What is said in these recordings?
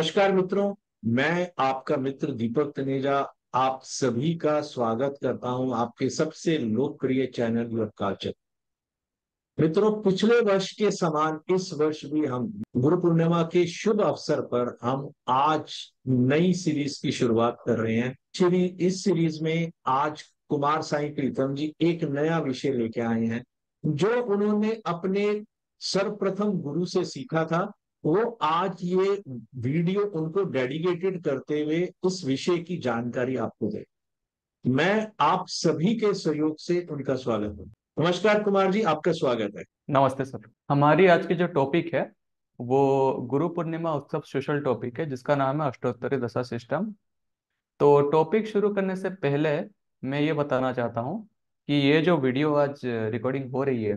नमस्कार मित्रों। मैं आपका मित्र दीपक तनेजा आप सभी का स्वागत करता हूं आपके सबसे लोकप्रिय चैनल यूर कल्चर। मित्रों, पिछले वर्ष के समान इस वर्ष भी हम गुरु पूर्णिमा के शुभ अवसर पर हम आज नई सीरीज की शुरुआत कर रहे हैं। इस सीरीज में आज कुमार साई प्रीतम जी एक नया विषय लेके आए हैं जो उन्होंने अपने सर्वप्रथम गुरु से सीखा था। वो आज ये वीडियो उनको डेडिकेटेड करते हुए उस विषय की जानकारी आपको दे। मैं आप सभी के सहयोग से उनका स्वागत हूँ। नमस्कार कुमार जी, आपका स्वागत है। नमस्ते सर। हमारी आज की जो टॉपिक है वो गुरु पूर्णिमा उत्सव स्पेशल टॉपिक है जिसका नाम है अष्टोत्तरी दशा सिस्टम। तो टॉपिक शुरू करने से पहले मैं ये बताना चाहता हूँ कि ये जो वीडियो आज रिकॉर्डिंग हो रही है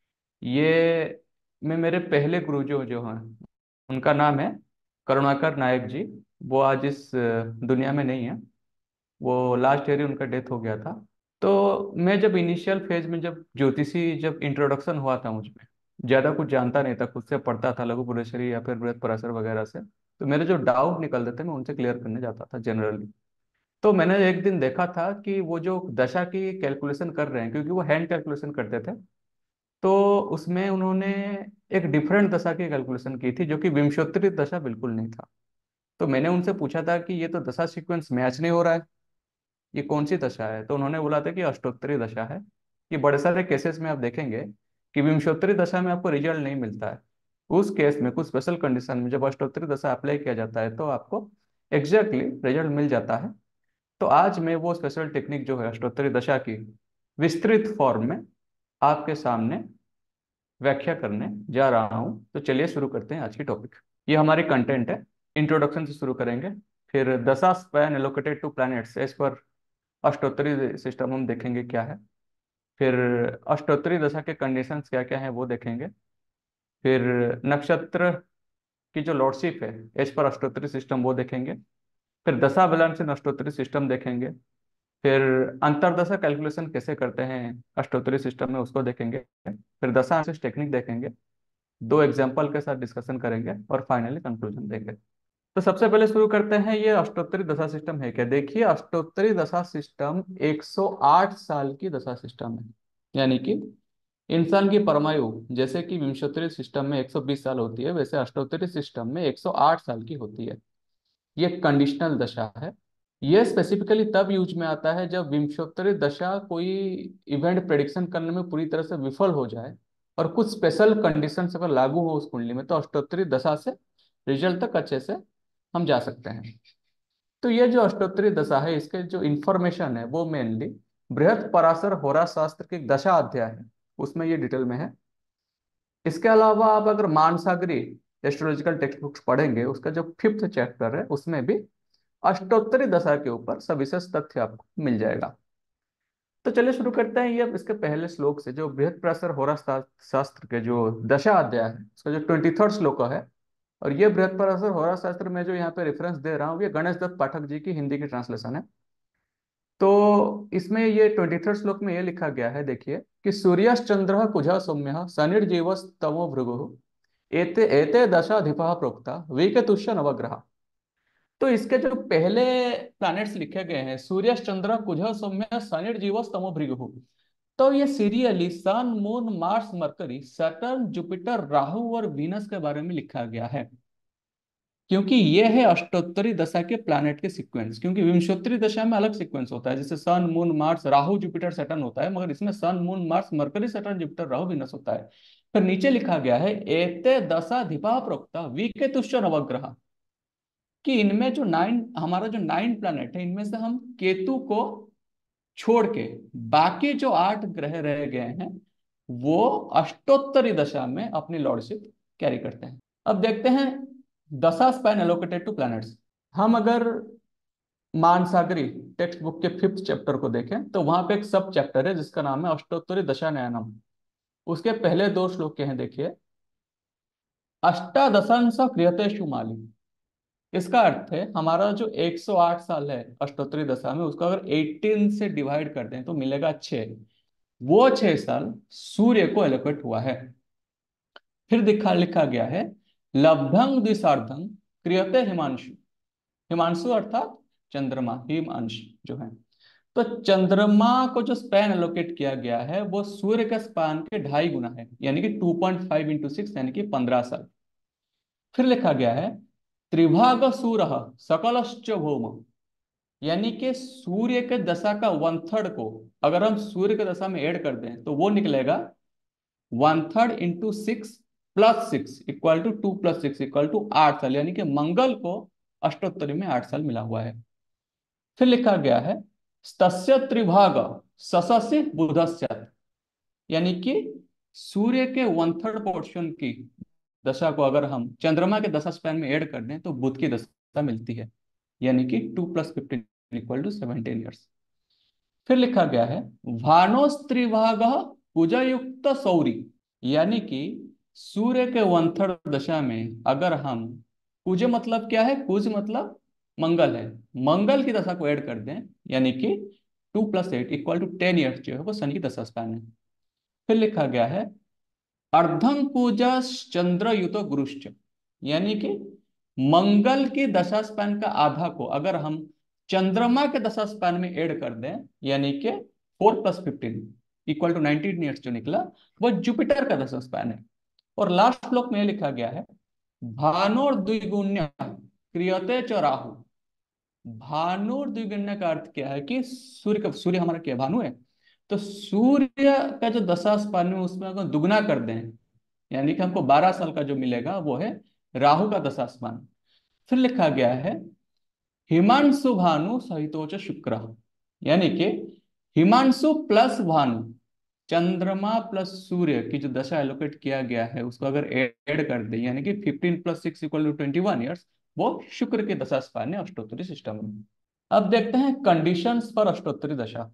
ये मैं मेरे पहले गुरु जो हैं उनका नाम है करुणाकर नायक जी। वो आज इस दुनिया में नहीं है। वो लास्ट ईयर ही उनका डेथ हो गया था। तो मैं जब इनिशियल फेज में जब ज्योतिषी जब इंट्रोडक्शन हुआ था मुझ में ज़्यादा कुछ जानता नहीं था, खुद से पढ़ता था लघु पुरुषरी या फिर बृहत पराशर वगैरह से। तो मेरे जो डाउट निकलते थे मैं उनसे क्लियर करने जाता था जनरली। तो मैंने एक दिन देखा था कि वो जो दशा की कैलकुलेशन कर रहे हैं, क्योंकि वो हैंड कैलकुलेशन करते थे, तो उसमें उन्होंने एक डिफरेंट दशा की कैलकुलेशन की थी जो कि विंशोत्तरी दशा बिल्कुल नहीं था। तो मैंने उनसे पूछा था कि ये तो दशा सीक्वेंस मैच नहीं हो रहा है, ये कौन सी दशा है? तो उन्होंने बोला था कि अष्टोत्तरी दशा है। ये बड़े सारे केसेस में आप देखेंगे कि विंशोत्तरी दशा में आपको रिजल्ट नहीं मिलता है। उस केस में कुछ स्पेशल कंडीशन में जब अष्टोत्तरी दशा अप्लाई किया जाता है तो आपको एग्जैक्टली रिजल्ट मिल जाता है। तो आज मैं वो स्पेशल टेक्निक जो है अष्टोत्तरी दशा की विस्तृत फॉर्म में आपके सामने व्याख्या करने जा रहा हूँ। तो चलिए शुरू करते हैं आज की टॉपिक। ये हमारी कंटेंट है। इंट्रोडक्शन से शुरू करेंगे, फिर dasha span allocated to planets as per Ashtottari system हम देखेंगे क्या है। फिर अष्टोत्तरी दशा के कंडीशंस क्या क्या हैं वो देखेंगे। फिर नक्षत्र की जो लॉर्डशिप है एज पर अष्टोत्तरी सिस्टम वो देखेंगे। फिर दशा बैलेंस इन अष्टोत्तरी सिस्टम देखेंगे। फिर अंतरदशा कैलकुलेशन कैसे करते हैं अष्टोत्तरी सिस्टम में उसको देखेंगे। फिर दशा एनालिसिस टेक्निक देखेंगे, दो एग्जाम्पल के साथ डिस्कशन करेंगे और फाइनली कंक्लूजन देंगे। तो सबसे पहले शुरू करते हैं, ये अष्टोत्तरी दशा सिस्टम है क्या। देखिए, अष्टोत्तरी दशा सिस्टम 108 साल की दशा सिस्टम है। यानी कि इंसान की परमायु जैसे कि विंशोत्तरी सिस्टम में 120 साल होती है, वैसे अष्टोत्तरी सिस्टम में 108 साल की होती है। ये कंडीशनल दशा है। ये स्पेसिफिकली तब यूज में आता है जब विंशोत्तरी दशा कोई इवेंट प्रेडिक्शन करने में पूरी तरह से विफल हो जाए और कुछ स्पेशल कंडीशंस अगर लागू हो उस कुंडली में, तो अष्टोत्तरी दशा से रिजल्ट तक अच्छे से हम जा सकते हैं। तो ये जो अष्टोत्तरी दशा है इसके जो इंफॉर्मेशन है वो मेनली बृहत पराशर होरा शास्त्र के दशा अध्याय है, उसमें ये डिटेल में है। इसके अलावा आप अगर मानसागरी एस्ट्रोलॉजिकल टेक्स्ट बुक्स पढ़ेंगे, उसका जो फिफ्थ चैप्टर है उसमें भी अष्टोत्तरी दशा के ऊपर सविशेष तथ्य आपको मिल जाएगा। तो चलिए शुरू करते हैं। ये इसके पहले श्लोक से, जो बृहत पराशर होरा शास्त्र के जो दशा अध्याय है उसका जो 23rd श्लोक है। और ये बृहत पराशर होरा शास्त्र में जो यहाँ पे रेफरेंस दे रहा हूँ ये गणेश दत्त पाठक जी की हिंदी की ट्रांसलेशन है। तो इसमें ये 23rd श्लोक में ये लिखा गया है, देखिए कि सूर्यश्चंद्र कुजः सौम्य शनिर्जीवस तमो भृगु एते एते दशाधिपः प्रोक्ता विकेतुष्य नवग्रह। तो इसके जो पहले प्लैनेट्स लिखे गए हैं, सूर्य चंद्र कुजः सौम्य शनिर्जीवस तमो भृगु, तो ये serially Sun moon Mars Mercury Saturn Jupiter Rahu और वीनस के बारे में लिखा गया है। क्योंकि ये है अष्टोत्तरी दशा के प्लैनेट के सीक्वेंस। क्योंकि विंशोत्तरी दशा में अलग सीक्वेंस होता है, जैसे Sun moon Mars Rahu Jupiter Saturn होता है, मगर इसमें Sun moon Mars Mercury Saturn Jupiter Rahu Venus होता है। फिर नीचे लिखा गया है एते दशा धिपा प्रोक्ता विकेतुश्च नवग्रह, कि इनमें जो नाइन हमारा जो नाइन प्लैनेट है इनमें से हम केतु को छोड़ के बाकी जो 8 ग्रह रह गए हैं वो अष्टोत्तरी दशा में अपनी लॉर्डशिप कैरी करते हैं। अब देखते हैं दशा स्पैन एलोकेटेड टू प्लैनेट्स। हम अगर मानसागरी टेक्स्ट बुक के 5th चैप्टर को देखें तो वहां पे एक सब चैप्टर है जिसका नाम है अष्टोत्तरी दशा नयनम। उसके पहले 2 श्लोक के हैं, देखिए अष्टादशांश क्रियतेषु माली। इसका अर्थ है हमारा जो 108 साल है अष्टोत्तरी दशा में, उसको अगर 18 से डिवाइड कर दें तो मिलेगा 6। वो 6 साल सूर्य को एलोकेट हुआ है। फिर दिखा लिखा गया है लब्धं द्विसार्धं क्रियते हिमांशु। हिमांशु अर्थात चंद्रमा, हिमांश जो है। तो चंद्रमा को जो स्पैन एलोकेट किया गया है वो सूर्य के स्पैन के 2.5 गुना है, यानी कि 2.5 × 6, यानी कि 15 साल। फिर लिखा गया है त्रिभाग सूर सकलश्च भौम, यानी कि सूर्य के दशा का 1/3 को अगर हम सूर्य के दशा में ऐड कर दें तो वो निकलेगा 1/3 × 6 + 6 = 2 + 6 = 8 साल, यानी कि मंगल को अष्टोत्तरी में 8 साल मिला हुआ है। फिर लिखा गया है तस्य त्रिभाग सससि बुधस्य, यानी कि सूर्य के 1/3 पोर्शन की दशा को अगर हम चंद्रमा के दशा स्पैन में ऐड कर दें तो बुध की दशा मिलती है, यानी कि 2 + 15 = 17 ईयर्स। फिर लिखा गया है भानोस्त्रिभाग कुजयुक्त सौरी, यानी कि सूर्य के 1/3 दशा में अगर हम कुज मतलब क्या है, कुज मतलब मंगल है, मंगल की दशा को ऐड कर दें यानी कि 2 + 8 = 10 ईयर्स जो है वो शनि की दशा स्पैन है। फिर लिखा गया है अर्धम कुजा चंद्र युतो गुरुश्च, यानी कि मंगल की दशा स्पैन का आधा को अगर हम चंद्रमा के दशा स्पैन में ऐड कर दें यानी कि 4 + 15 = 19 ईयर्स जो निकला वो जुपिटर का दशा स्पैन है। और लास्ट श्लोक में लिखा गया है भानोर द्विगुण्य क्रियते च राहु। भानुर द्विगुण्य का अर्थ क्या है कि सूर्य हमारा क्या भानु है, तो सूर्य का जो दशा स्पैन है उसमें अगर दुगना कर दें यानी कि हमको 12 साल का जो मिलेगा वो है राहु का दशा स्पैन। फिर लिखा गया है हिमांशु भानु सहितोच शुक्र, यानी कि हिमांशु प्लस भानु, चंद्रमा प्लस सूर्य की जो दशा एलोकेट किया गया है उसको अगर ऐड कर दे यानी कि 15 + 6 = 21 ईयर्स, वो शुक्र की दशा स्पैन है अष्टोत्तरी सिस्टम में। अब देखते हैं कंडीशंस फॉर अष्टोत्तरी दशा।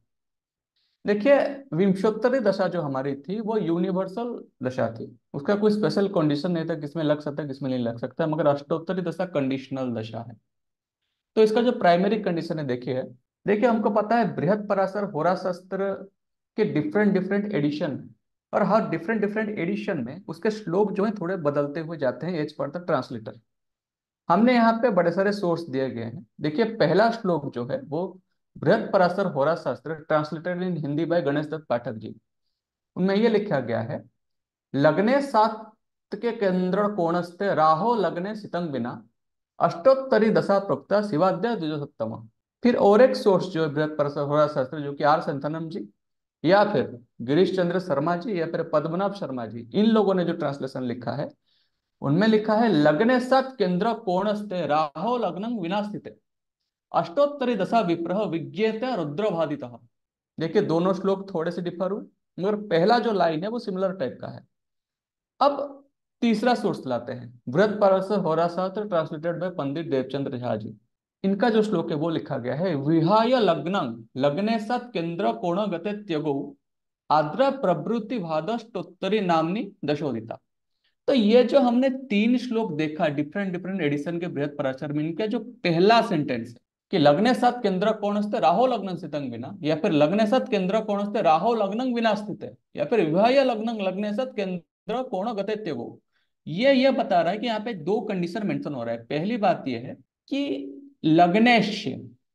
देखिए विंशोत्तरी दशा जो हमारी थी वो यूनिवर्सल दशा थी, उसका कोई स्पेशल कंडीशन नहीं था किसमें लग सकता है किसमें नहीं लग सकता, मगर अष्टोत्तरी दशा कंडीशनल दशा है। तो इसका जो प्राइमरी कंडीशन है देखिए हमको पता है बृहद पराशर होरा शास्त्र के डिफरेंट डिफरेंट एडिशन, और हर डिफरेंट डिफरेंट एडिशन में उसके श्लोक जो है थोड़े बदलते हुए जाते हैं एज पर द ट्रांसलेटर। हमने यहाँ पे बड़े सारे सोर्स दिए गए हैं। देखिए पहला श्लोक जो है वो बृहद Parashara Hora Shastra translated in Hindi by Ganesh Dutt Pathak ji, उनमें ये लिखा गया है लग्ने सात के केंद्र कोणस्ते राहो लग्ने सितंग बिना अष्टोत्तरी दशा प्रोक्ता शिवाद्य द्विजोत्तम। फिर और एक सोर्स जो है बृहद पराशर होरा शास्त्र जो कि आर संथनम जी या फिर गिरीश चंद्र शर्मा जी या फिर पद्मनाभ शर्मा जी, इन लोगों ने जो ट्रांसलेशन लिखा है उनमें लिखा है लग्ने सत केंद्र कोणस्ते राहो लग्नं विनास्थिते अष्टोत्तरी दशा विप्रह विज्ञेत रुद्रभादित। देखिए दोनों श्लोक थोड़े से डिफर हुए मगर पहला जो लाइन है वो सिमिलर टाइप का है। अब तीसरा सोर्स लाते हैं बृहद पराशर होरा शास्त्र ट्रांसलेटेड बाय पंडित देवचंद्र झा जी। इनका जो श्लोक है वो लिखा गया है विहाय लग्नं लग्ने सत केंद्र कोण गते त्यगो आद्र प्रभृति भादष्टोत्तरी नामनी दशोदिता। तो ये जो हमने 3 श्लोक देखा डिफरेंट डिफरेंट एडिशन के बृहद पराशर में, इनका जो पहला सेंटेंस है कि लग्ने सात केंद्र कोणस्ते राहो लग्नं सितंग विना, या फिर लग्ने सात केंद्र कोणस्ते राहो लग्नं विना स्थित है, या फिर विवाह लग्नं लग्ने सात केंद्र कोण गते त्यगो, ये बता रहा है कि यहाँ पे 2 कंडीशन मेंशन हो रहा है। पहली बात यह है कि लग्नेश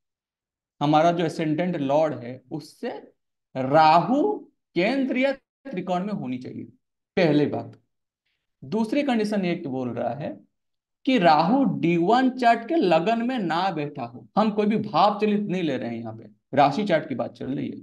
हमारा जो एसेंडेंट लॉर्ड है उससे राहु केंद्रीय त्रिकोण में होनी चाहिए, पहली बात। दूसरी कंडीशन ये बोल रहा है कि राहु D1 चार्ट के लगन में ना बैठा हो, हम कोई भी भाव चलित नहीं ले रहे हैं, यहाँ पे राशि चार्ट की बात चल रही है।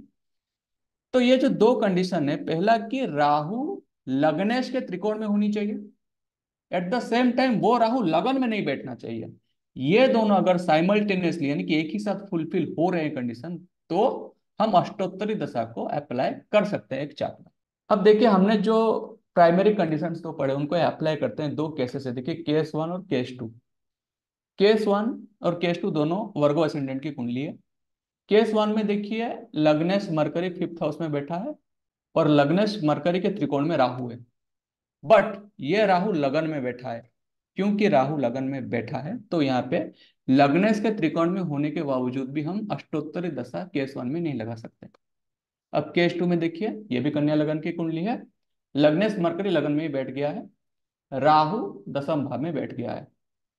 तो ये जो 2 कंडीशन है, पहला कि राहु लग्नेश के त्रिकोण में होनी चाहिए, एट द सेम टाइम वो राहु लगन में नहीं बैठना चाहिए। ये दोनों अगर साइमल्टेनियसली यानी कि एक ही साथ फुलफिल हो रहे हैं कंडीशन, तो हम अष्टोत्तरी दशा को अप्लाई कर सकते हैं एक चार्ट में। अब देखिए हमने जो प्राइमरी कंडीशंस तो पढ़े उनको अप्लाई करते हैं 2 केसेस है। देखिए केस 1 और केस 2। केस 1 और केस 2 दोनों वर्गो असेंडेंट की कुंडली है। केस 1 में देखिए लग्नेश मरकरी 5th हाउस में बैठा है और लग्नेश मरकरी के त्रिकोण में राहु है, बट ये राहु लगन में बैठा है। क्योंकि राहु लगन में बैठा है तो यहाँ पे लग्नेश के त्रिकोण में होने के बावजूद भी हम अष्टोत्तरी दशा केस 1 में नहीं लगा सकते। अब केस 2 में देखिए ये भी कन्या लगन की कुंडली है, लग्नेश मरकरी लगन में ही बैठ गया है, राहु दशम भाव में बैठ गया है।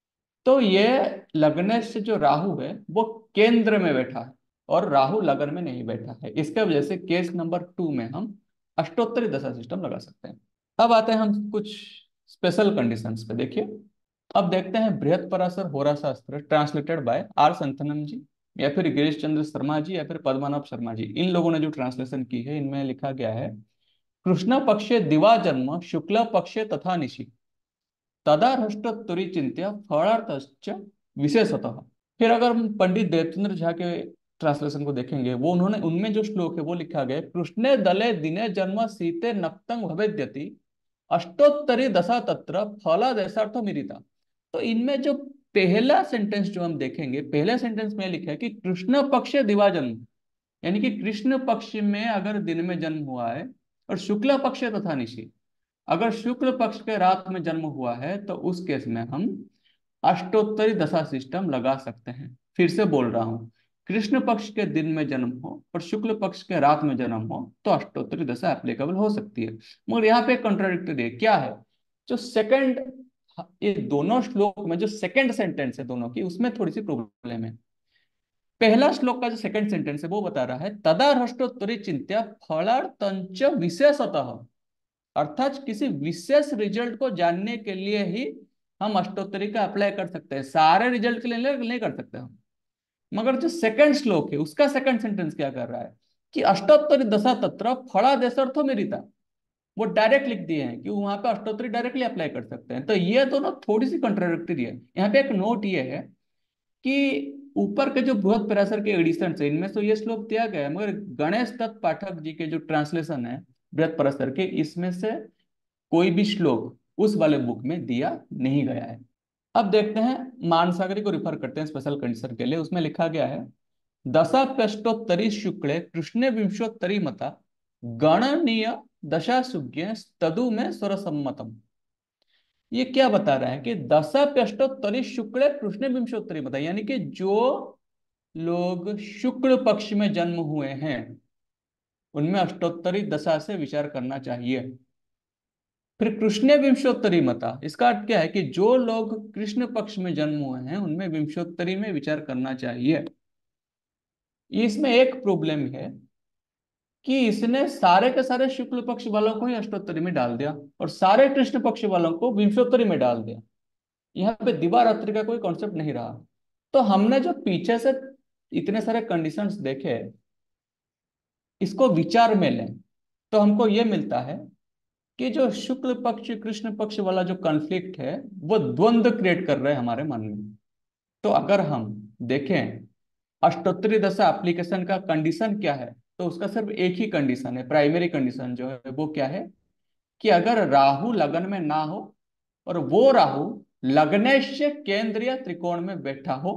तो ये लग्न से जो राहु है वो केंद्र में बैठा है और राहु लगन में नहीं बैठा है। इसके वजह से केस नंबर 2 में हम अष्टोत्तरी दशा सिस्टम लगा सकते हैं। अब आते हैं हम कुछ स्पेशल कंडीशंस पे। देखिए, अब देखते हैं बृहत Parashara Hora Shastra translated by R Santhanam ji, या फिर गिरीश चंद्र शर्मा जी, या फिर पद्मनाभ शर्मा जी। इन लोगों ने जो ट्रांसलेशन की है, इनमें लिखा गया है, कृष्ण पक्षे दिवा जन्म शुक्ल पक्षे तथा निशि तदाहृष्टोत्तरी चिंत्य फलार्थश्च विशेषतः। फिर अगर हम पंडित देवचंद्र झा के ट्रांसलेशन को देखेंगे, वो उन्होंने उनमें जो श्लोक है वो लिखा गया है, कृष्णे दले दिने जन्म सीते नक्तंग भवेद्यति अष्टोत्तरी दशा तत्र फला देशार्थ मिरिता। तो इनमें जो पहला सेंटेंस जो हम देखेंगे, पहले सेंटेंस में लिखा है कि कृष्ण पक्ष दिवा जन्म, यानी कि कृष्ण पक्ष में अगर दिन में जन्म हुआ है, और शुक्ल पक्ष तथा निशि, अगर शुक्ल पक्ष के रात में जन्म हुआ है, तो उस केस में हम अष्टोत्तरी दशा सिस्टम लगा सकते हैं। फिर से बोल रहा हूं, कृष्ण पक्ष के दिन में जन्म हो और शुक्ल पक्ष के रात में जन्म हो तो अष्टोत्तरी दशा एप्लीकेबल हो सकती है। मगर यहाँ पे कॉन्ट्राडिक्टरी है, क्या है, जो सेकंड, ये दोनों श्लोक में जो सेकंड सेंटेंस है दोनों की, उसमें थोड़ी सी प्रॉब्लम है। पहला श्लोक का जो सेकंड सेंटेंस है वो बता रहा है, तदा हृष्टोत्तरी चिंत्या फलार्थंच विशेषतः, अर्थात किसी विशेष रिजल्ट को जानने के लिए ही हम अष्टोत्तरी का अप्लाई कर सकते हैं, सारे रिजल्ट के लिए नहीं कर सकते हम। मगर जो सेकंड श्लोक है उसका सेकंड सेंटेंस क्या कर रहा है कि अष्टोत्तरी दशा तत्र फला देशार्थो मेरिता, वो डायरेक्ट लिख दिए हैं कि वहां पे अष्टोत्तरी डायरेक्टली अप्लाई कर सकते हैं। तो ये दोनों थोड़ी सी कंट्राडिक्टरी है। यहाँ पे एक नोट ये है कि ऊपर के जो बृहत पराशर के एडिशन है, इनमें तो ये श्लोक दिया गया है, मगर गणेश दत्त पाठक जी के जो ट्रांसलेशन है बृहत पराशर के, इसमें से कोई भी श्लोक उस वाले बुक में दिया नहीं गया है। अब देखते हैं, मानसागरी को रिफर करते हैं स्पेशल कंडीशन के लिए। उसमें लिखा गया है, दशाप्यष्टोत्तरी शुक्ले कृष्णे विंशोत्तरी मता गणनीय दशा सुज्ञ तदु में स्वरसम्मतम। ये क्या बता रहा है कि दशाप्यष्टोत्तरी शुक्ले कृष्णे विंशोत्तरी मता, यानी कि जो लोग शुक्ल पक्ष में जन्म हुए हैं उनमें अष्टोत्तरी दशा से विचार करना चाहिए। फिर कृष्ण विंशोत्तरी मता, इसका अर्थ क्या है कि जो लोग कृष्ण पक्ष में जन्म हुए हैं उनमें विंशोत्तरी में विचार करना चाहिए। इसमें एक प्रॉब्लम है कि इसने सारे के सारे शुक्ल पक्ष वालों को ही अष्टोत्तरी में डाल दिया और सारे कृष्ण पक्ष वालों को विंशोत्तरी में डाल दिया। यहाँ पे दिवारात्रि का कोई कॉन्सेप्ट नहीं रहा। तो हमने जो पीछे से इतने सारे कंडीशंस देखे, इसको विचार में लें तो हमको ये मिलता है कि जो शुक्ल पक्ष कृष्ण पक्ष वाला जो कॉन्फ्लिक्ट है वो द्वंद्व क्रिएट कर रहे हैं हमारे मन में। तो अगर हम देखें अष्टोत्तरी दशा एप्लीकेशन का कंडीशन क्या है, तो उसका सिर्फ एक ही कंडीशन है, प्राइमरी कंडीशन जो है वो क्या है कि अगर राहु लगन में ना हो और वो राहु लग्नेश केंद्रीय त्रिकोण में बैठा हो,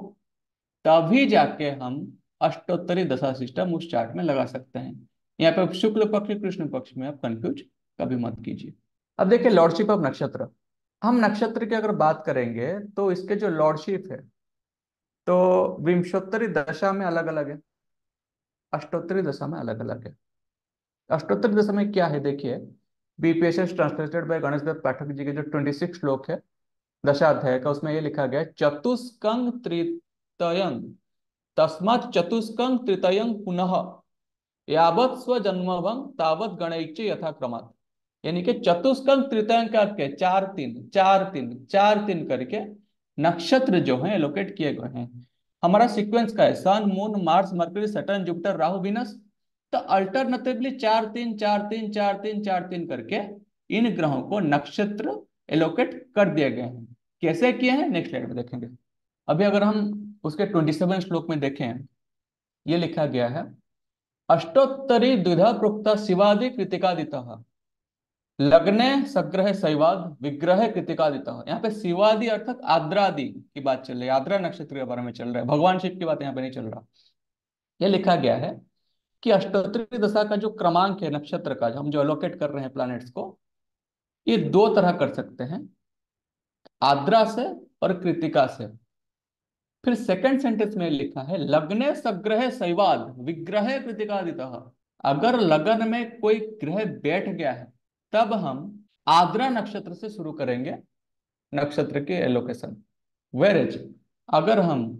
तभी जाके हम अष्टोत्तरी दशा सिस्टम उस चार्ट में लगा सकते हैं। यहाँ पे शुक्ल पक्ष कृष्ण पक्ष में आप कंफ्यूज कभी मत कीजिए। अब देखिए लॉर्डशिप ऑफ नक्षत्र। हम नक्षत्र की अगर बात करेंगे तो इसके जो लॉर्डशिप है, तो विंशोत्तरी दशा में अलग अलग है, अष्टोत्तरी दशा में अलग अलग है। अष्टोत्तरी दशा में क्या है, देखिए, BPSS translated by Ganesh Dutt Pathak ji के जो 26 श्लोक है दशाध्याय का, उसमें ये लिखा गया है, चतुष्कंग त्रितयं तस्मात् चतुष्कंग त्रितयं पुनः यावत स्वजन्मवं तावत गणैक्य यथाक्रमात्। यानी कि चतुष्कंग तृतीयांक का क्या है? चार तीन चार तीन चार तीन करके नक्षत्र जो है एलोकेट किए गए हैं। हमारा सीक्वेंस का है sun moon Mars Mercury Saturn Jupiter Rahu Venus. तो अल्टरनेटिवली चार तीन चार तीन चार तीन चार तीन करके इन ग्रहों को नक्षत्र एलोकेट कर दिए गए हैं। कैसे किए हैं नेक्स्ट स्लाइड में देखेंगे। अभी अगर हम उसके 27 श्लोक में देखें, ये लिखा गया है, अष्टोत्तरी द्विधा प्रोक्ता शिवादि कृतिकादितः लग्ने सग्रह शैवाद विग्रह कृतिकादितः। यहाँ पे शिवादि अर्थात आद्रादि की बात चल रही है, आद्रा नक्षत्र के बारे में चल रहा है, भगवान शिव की बात यहाँ पे नहीं चल रहा। ये लिखा गया है कि अष्टोत्तरी दशा का जो क्रमांक है नक्षत्र का, हम जो एलोकेट कर रहे हैं प्लैनेट्स को, ये दो तरह कर सकते हैं, आद्रा से और कृतिका से। फिर सेकंड सेंटेंस में लिखा है, लग्ने सग्रह शैवाद विग्रह कृतिकादितः। अगर लगन में कोई ग्रह बैठ गया है तब हम आद्रा नक्षत्र से शुरू करेंगे नक्षत्र के एलोकेशन। वेरेज अगर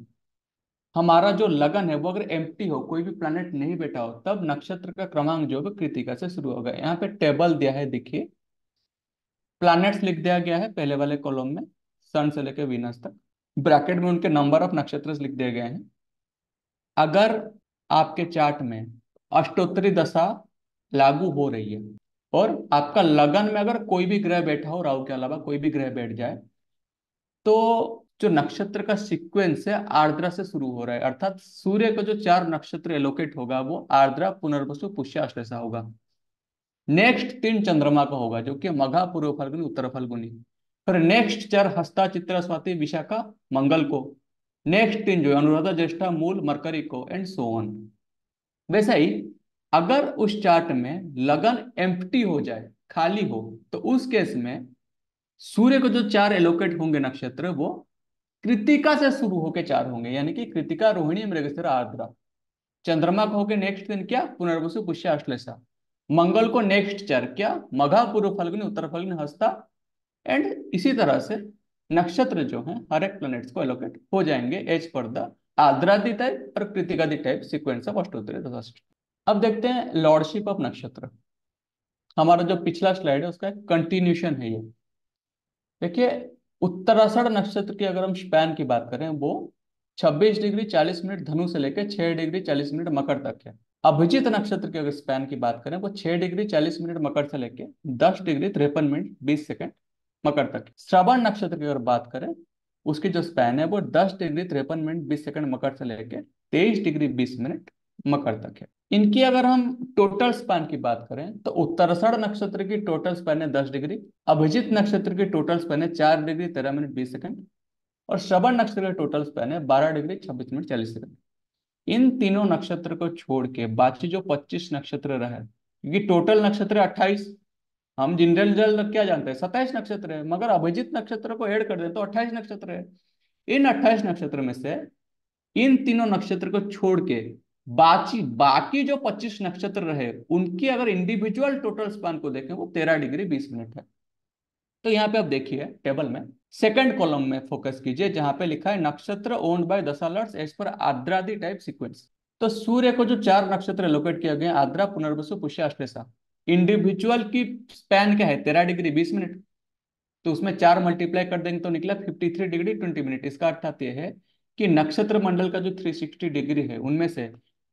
हमारा जो लगन है वो अगर एम्प्टी हो, कोई भी प्लैनेट नहीं बैठा हो, तब नक्षत्र का क्रमांक जो है वो कृतिका से शुरू होगा। यहाँ पे टेबल दिया है, देखिए प्लैनेट्स लिख दिया गया है पहले वाले कॉलम में, सन से लेकर वीनस तक, ब्रैकेट में उनके नंबर ऑफ नक्षत्र लिख दिए गए हैं। अगर आपके चार्ट में अष्टोत्तरी दशा लागू हो रही है और आपका लगन में अगर कोई भी ग्रह बैठा हो, राहु के अलावा कोई भी ग्रह बैठ जाए, तो जो नक्षत्र का सीक्वेंस है आर्द्रा से शुरू हो रहा है, अर्थात सूर्य को जो 4 नक्षत्र एलोकेट होगा वो आर्द्रा, पुनर्वसु, पुष्य, आश्लेषा होगा। नेक्स्ट 3 चंद्रमा का होगा, जो कि मघा, पूर्व फाल्गुनी, उत्तर फाल्गुनी। फिर नेक्स्ट 4 हस्ता, चित्रा, स्वाति, विशाखा, मंगल को। नेक्स्ट 3 जो है अनुराधा, ज्येष्ठा, मूल, मरकरी को, एंड सो ऑन। वैसा ही अगर उस चार्ट में लगन एम्प्टी हो जाए, खाली हो, तो उस केस में सूर्य को जो 4 एलोकेट होंगे नक्षत्र, वो कृतिका से शुरू होकर 4 होंगे, यानी कि कृतिका, रोहिणी, मृगशिरा, आर्द्रा। चंद्रमा को होके नेक्स्ट दिन क्या, पुनर्वसु, पुष्य, आश्लेषा। मंगल को नेक्स्ट 4 क्या, मघा, पूर्व फाल्गुनी, उत्तर फाल्गुनी, हस्ता। एंड इसी तरह से नक्षत्र जो है हर एक प्लैनेट्स को एलोकेट हो जाएंगे as per the Ardradi type और Krittikadi type sequence of Ashtottari dasha system. अब देखते हैं लॉर्डशिप ऑफ नक्षत्र। हमारा जो पिछला स्लाइड है उसका एक कंटिन्यूशन है ये। देखिए उत्तराषाढ़ नक्षत्र की अगर हम स्पैन की बात करें, वो 26 डिग्री 40 मिनट धनु से लेकर 6 डिग्री 40 मिनट मकर तक है। अभिजीत नक्षत्र की अगर स्पैन की बात करें, वो 6 डिग्री 40 मिनट मकर से लेकर 10 डिग्री 53 मिनट 20 सेकंड मकर तक है। श्रवण नक्षत्र की अगर बात करें, उसकी जो स्पैन है वो 10 डिग्री 53 मिनट 20 सेकंड मकर से लेकर 23 डिग्री 20 मिनट मकर तक है। इनकी अगर हम टोटल स्पैन की बात करें, तो उत्तराषाढ़ नक्षत्र की टोटल स्पैन है 10 डिग्री, अभिजीत नक्षत्र की टोटल स्पैन है 4 डिग्री 13 मिनट 20 सेकंड, और श्रवण नक्षत्र का टोटल स्पैन है 12 डिग्री 26 मिनट 40 सेकंड। इन तीनों नक्षत्र को छोड़ के बाकी जो 25 नक्षत्र रहे, क्योंकि टोटल नक्षत्र 28, हम जनरल जल क्या जानते हैं 27 नक्षत्र है, मगर अभिजीत नक्षत्र को ऐड कर दें तो 28 नक्षत्र है। इन 28 नक्षत्र में से इन तीनों नक्षत्र को छोड़ के बाकी बाकी जो 25 नक्षत्र रहे, उनकी अगर इंडिविजुअल टोटल स्पान को देखें, वो 13 डिग्री 20 मिनट है। तो यहाँ पे आप देखिए टेबल में सेकंड कॉलम में फोकस कीजिए, जहां पे लिखा है nakshatra owned by dasha lords as per Ardradi type sequence. तो सूर्य को जो 4 नक्षत्र एलोकेट किया गया, आद्रा, पुनर्वसु, पुष्य, आश्लेषा, इंडिविजुअल की स्पैन क्या है 13 डिग्री 20 मिनट। तो उसमें 4 मल्टीप्लाई कर देंगे तो निकला 53 डिग्री 20 मिनट। इसका अर्थात यह है कि नक्षत्र मंडल का जो 360 डिग्री है, उनमें से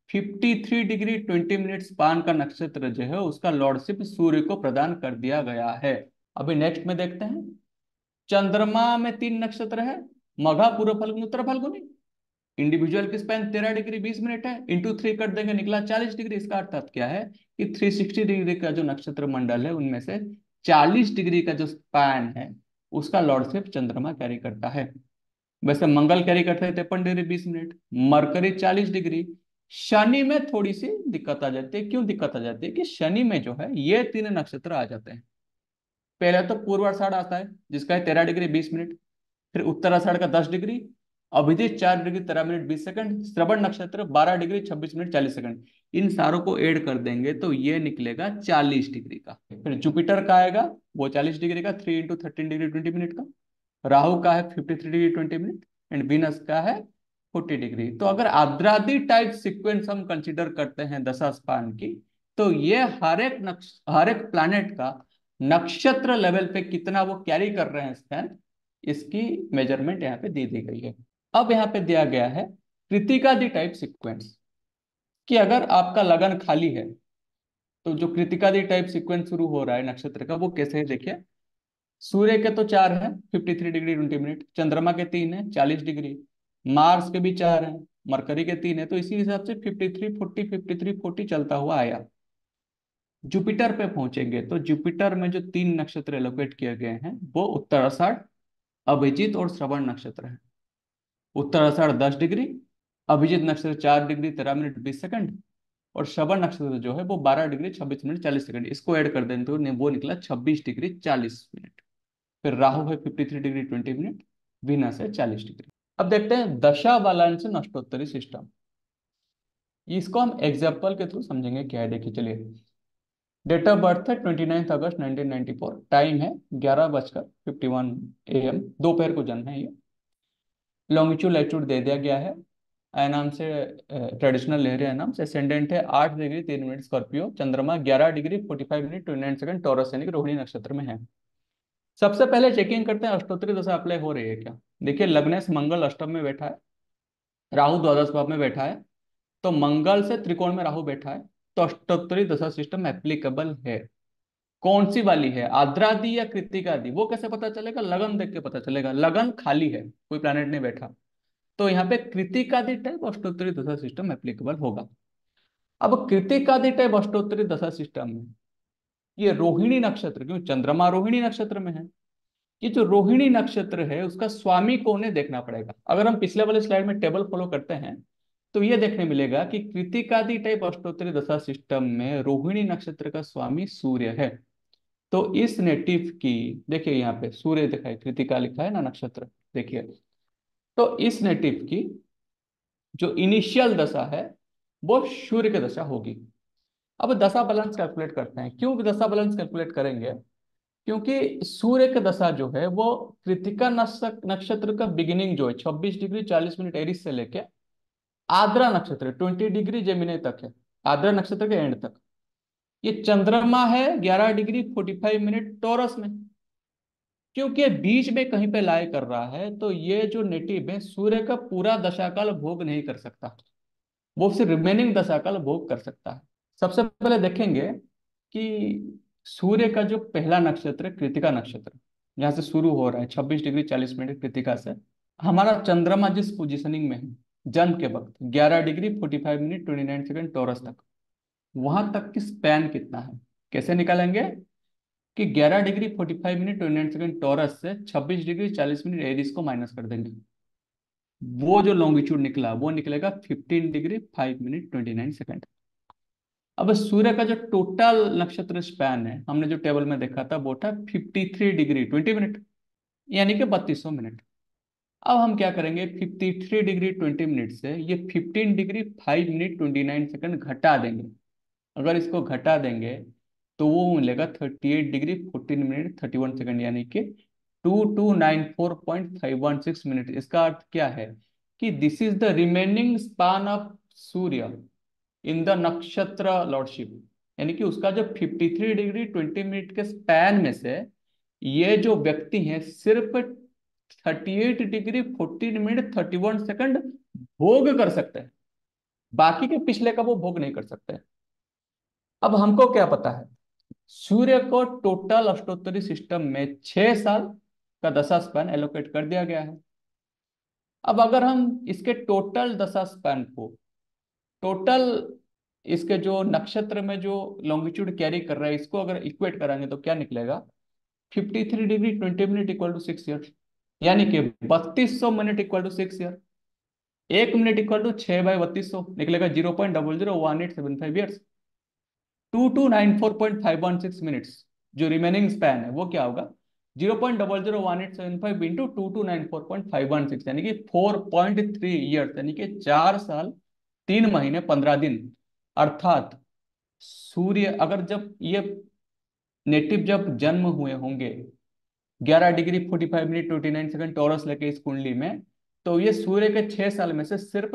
53 डिग्री 20 मिनट स्पान का नक्षत्र जो है उसका लॉर्डशिप सूर्य को प्रदान कर दिया गया है। अभी नेक्स्ट में देखते हैं, चंद्रमा में 3 नक्षत्र है, मघा, पूर्व फाल्गुनी, उत्तर फाल्गुनी। इंडिविजुअल की स्पैन 13 डिग्री 20 मिनट है, इंटू 3 कर देंगे निकला 40 डिग्री। इसका अर्थात क्या है कि 360 डिग्री का जो नक्षत्र मंडल है, उनमें से 40 डिग्री का जो स्पैन है उसका लॉर्डशिप चंद्रमा कैरी करता है। वैसे मंगल कैरी करता है 53 degree 20 minute, Mercury 40 degree. Shani में थोड़ी सी दिक्कत आ जाती है। क्यों दिक्कत आ जाती है कि शनि में जो है ये 3 नक्षत्र आ जाते हैं। पहले तो पूर्वाषाढ़ आता है जिसका है 13 डिग्री 20 मिनट, फिर उत्तराषाढ़ का 10 degree, Abhijit 4 degree 13 minute 20 second, Shravan nakshatra 12 degree 26 minute 40 second. इन सारों को ऐड कर देंगे तो ये निकलेगा 40 डिग्री का। फिर जुपिटर का आएगा वो 40 डिग्री का, 3 इंटू 13 डिग्री 20 मिनट का। राहु का है 53 डिग्री 20 मिनट, एंड वीनस का है 40 डिग्री। तो अगर आद्रादि टाइप सीक्वेंस हम कंसिडर करते हैं दशा स्पान की, तो ये हर एक प्लैनेट का नक्षत्र लेवल पे कितना वो कैरी कर रहे हैं स्पैन, इसकी मेजरमेंट यहाँ पे दी गई है। अब यहाँ पे दिया गया है कृतिकादि टाइप सीक्वेंस, कि अगर आपका लगन खाली है तो जो कृतिकादि टाइप सीक्वेंस शुरू हो रहा है नक्षत्र का, वो कैसे है देखिए। सूर्य के तो 4 है 53 डिग्री 20 मिनट, चंद्रमा के 3 है 40 डिग्री, मार्स के भी 4 है, मरकरी के 3 है, तो इसी हिसाब से 53 40 53 40 चलता हुआ आया। जुपिटर पे पहुंचेंगे तो जुपिटर में जो 3 नक्षत्र एलोकेट किए गए हैं वो उत्तराषाढ़, अभिजीत और श्रवण नक्षत्र है। उत्तराषाढ़ 10 डिग्री, अभिजीत नक्षत्र 4 डिग्री 13 मिनट 20 सेकंड, और श्रवण नक्षत्र जो है वो 12 डिग्री 26 मिनट 40 सेकंड। इसको ऐड कर दें तो वो निकला 26 डिग्री 40 मिनट। फिर राहु है 53 डिग्री 20 मिनट, वीनस है 40 डिग्री। अब देखते हैं दशा वालांश नक्षत्रोत्तरी सिस्टम। इसको हम एग्जाम्पल के थ्रू समझेंगे क्या है, देखिए चलिए। डेट ऑफ बर्थ है 29 अगस्त 1994, टाइम है 11:51 AM, दोपहर को जन्म है ये। लॉन्गिट्यूड लैटिट्यूड दे दिया गया है। नाम से ट्रेडिशनल लहरिया नाम से असेंडेंट है 8 डिग्री 3 मिनट स्कॉर्पियो, चंद्रमा 11 डिग्री 45 मिनट 29 सेकंड टॉरस यानी कि रोहिणी नक्षत्र में है। सबसे पहले चेकिंग करते हैं अष्टोत्तरी दशा अप्लाई हो रही है क्या। देखिए लग्नेश मंगल अष्टम में बैठा है, राहु द्वादश भाव में बैठा है, तो मंगल से त्रिकोण में राहु बैठा है, तो अष्टोत्तरी दशा सिस्टम एप्लीकेबल है। कौन सी वाली है, आद्रादि या कृत्तिकादि, वो कैसे पता चलेगा, लगन देख के पता चलेगा। लगन खाली है, कोई प्लैनेट नहीं बैठा, तो यहाँ पे कृत्तिकादि टाइप अष्टोत्तरी दशा सिस्टम एप्लीकेबल होगा। अब कृत्तिकादि टाइप अष्टोत्तरी दशा सिस्टम में ये रोहिणी नक्षत्र, क्यों चंद्रमा रोहिणी नक्षत्र में है, ये जो रोहिणी नक्षत्र है उसका स्वामी कौन है देखना पड़ेगा। अगर हम पिछले वाले स्लाइड में टेबल फॉलो करते हैं तो ये देखने मिलेगा कि कृत्तिकादि टाइप अष्टोत्तरी दशा सिस्टम में रोहिणी नक्षत्र का स्वामी सूर्य है। तो इस नेटिव की, देखिए यहाँ पे सूर्य दिखाई, कृतिका लिखा है ना नक्षत्र, देखिए, तो इस नेटिव की जो इनिशियल दशा है वो सूर्य की दशा होगी। अब दशा बैलेंस कैलकुलेट करते हैं। क्यों दशा बैलेंस कैलकुलेट करेंगे, क्योंकि सूर्य की दशा जो है वो कृतिका नक्षत्र का बिगिनिंग जो है 26 डिग्री 40 मिनट एरिस से लेके आद्रा नक्षत्र 20 डिग्री जेमिनी तक है, आद्रा नक्षत्र के एंड तक। ये चंद्रमा है 11 डिग्री 45 मिनट टॉरस में, क्योंकि ये बीच में कहीं पे लाई कर रहा है, तो ये जो नेटिव है सूर्य का पूरा दशाकाल भोग नहीं कर सकता, वो सिर्फ रिमेनिंग दशाकाल भोग कर सकता है। सबसे पहले देखेंगे कि सूर्य का जो पहला नक्षत्र है कृतिका नक्षत्र, यहाँ से शुरू हो रहा है 26 डिग्री 40 मिनट कृतिका से, हमारा चंद्रमा जिस पोजीशनिंग में है जन्म के वक्त 11 डिग्री 45 मिनट 29 सेकंड टॉरस तक, वहां तक की स्पैन कितना है, कैसे निकालेंगे कि 11 डिग्री 45 मिनट 29 सेकंड टॉरस से 26 डिग्री 40 मिनट एरिस को माइनस कर देंगे, वो जो लॉन्गिट्यूड निकला वो निकलेगा 15 डिग्री 5 मिनट 29 सेकंड। अब सूर्य का जो टोटल नक्षत्र स्पैन है हमने जो टेबल में देखा था वो था 53 डिग्री 20 मिनट, यानी कि 3200 मिनट। अब हम क्या करेंगे, 53 डिग्री 20 मिनट से ये 15 डिग्री 5 मिनट 29 सेकंड घटा देंगे। अगर इसको घटा देंगे तो वो मिलेगा 38 डिग्री 14 मिनट 31 सेकंड, यानी कि 2294.516 मिनट। इसका अर्थ क्या है कि this is the remaining span of Surya in the nakshatra lordship, यानी कि उसका जो 53 डिग्री 20 मिनट के स्पैन में से ये जो व्यक्ति है सिर्फ 38 डिग्री 14 मिनट 31 सेकंड भोग कर सकते हैं, बाकी के पिछले का वो भोग नहीं कर सकते। अब हमको क्या पता है, सूर्य को टोटल अष्टोत्तरी सिस्टम में 6 साल का दशा स्पैन एलोकेट कर दिया गया है। अब अगर हम इसके टोटल दशा स्पैन को, टोटल इसके जो नक्षत्र में जो लॉन्गिट्यूड कैरी कर रहा है इसको अगर इक्वेट कराएंगे तो क्या निकलेगा, 53 degree 20 minute equal to 6 year, यानी कि 3200 minute equal to 6 year. 1 minute equal to 6/3200 निकलेगा 0.001875 ईयर्स। 2294.516 मिनट्स जो रिमेनिंग स्पैन है वो क्या होगा, 0.001875 इंटू 2294.516, यानी कि 4.3 ईयर्स, यानी कि 4 साल 3 महीने 15 दिन। अर्थात सूर्य अगर जब ये नेटिव जब जन्म हुए होंगे 11 डिग्री 45 मिनट 29 सेकंड टॉरस लेके इस कुंडली में, तो ये सूर्य के 6 साल में से सिर्फ